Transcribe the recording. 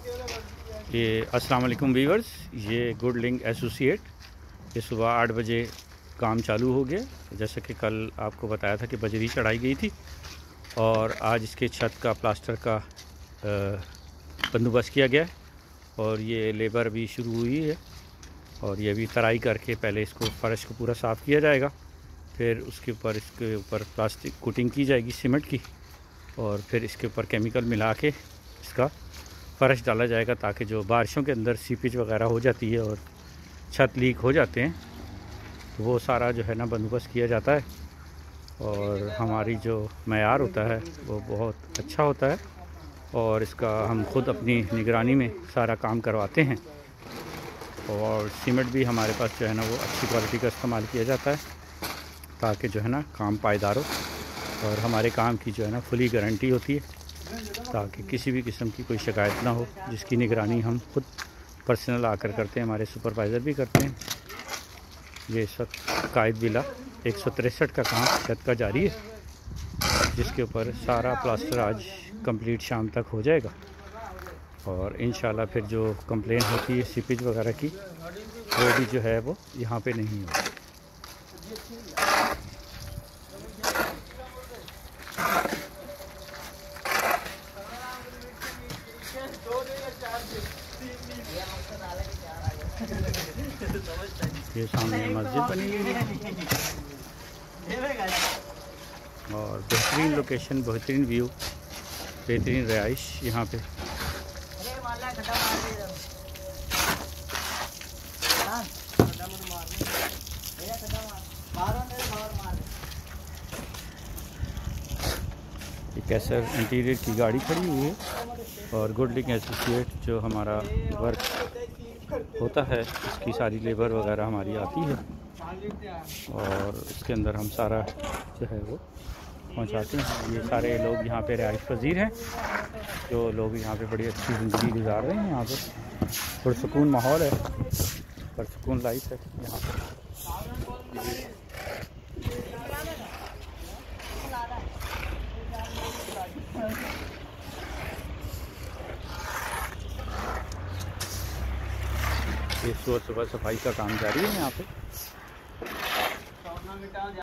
ये अस्सलाम वालेकुम व्यूअर्स, ये गुड लिंक एसोसिएट ये सुबह 8 बजे काम चालू हो गया। जैसा कि कल आपको बताया था कि बजरी चढ़ाई गई थी और आज इसके छत का प्लास्टर का बंदोबस्त किया गया है और ये लेबर भी शुरू हुई है और ये भी तराई करके पहले इसको फ़र्श को पूरा साफ़ किया जाएगा, फिर इसके ऊपर प्लास्टिक कोटिंग की जाएगी सीमेंट की और फिर इसके ऊपर केमिकल मिला के इसका फ़र्श डाला जाएगा ताकि जो बारिशों के अंदर सीपेज वगैरह हो जाती है और छत लीक हो जाते हैं तो वो सारा जो है ना बंदोबस्त किया जाता है और हमारी जो मयार होता है वो बहुत अच्छा होता है और इसका हम खुद अपनी निगरानी में सारा काम करवाते हैं और सीमेंट भी हमारे पास जो है ना वो अच्छी क्वालिटी का इस्तेमाल किया जाता है ताकि जो है ना काम पायदार हो और हमारे काम की जो है ना फुली गारंटी होती है ताकि किसी भी किस्म की कोई शिकायत ना हो, जिसकी निगरानी हम खुद पर्सनल आकर करते हैं, हमारे सुपरवाइज़र भी करते हैं। ये इस वक्त कायद बिला 163 का काम छत का जारी है, जिसके ऊपर सारा प्लास्टर आज कंप्लीट शाम तक हो जाएगा और इंशाल्लाह फिर जो कंप्लेन होती है सीपेज वगैरह की वो भी जो है वो यहाँ पे नहीं होगी। ये सामने मस्जिद बनी हुई है और बेहतरीन लोकेशन, बेहतरीन व्यू, बेहतरीन रिहाइश यहाँ पे। कैसर इंटीरियर की गाड़ी खड़ी हुई है और गुड लिंक एसोसिएट जो हमारा वर्क होता है इसकी सारी लेबर वगैरह हमारी आती है और उसके अंदर हम सारा जो है वो पहुंचाते हैं। ये सारे लोग यहाँ पे रिहाइश पजीर हैं, जो लोग यहाँ पे बड़ी अच्छी ज़िंदगी गुजार रहे हैं। यहाँ पे पुरसुकून माहौल है, पुरसुकून लाइफ है यहाँ पर। ये सुबह सफाई का काम जारी है यहाँ पे।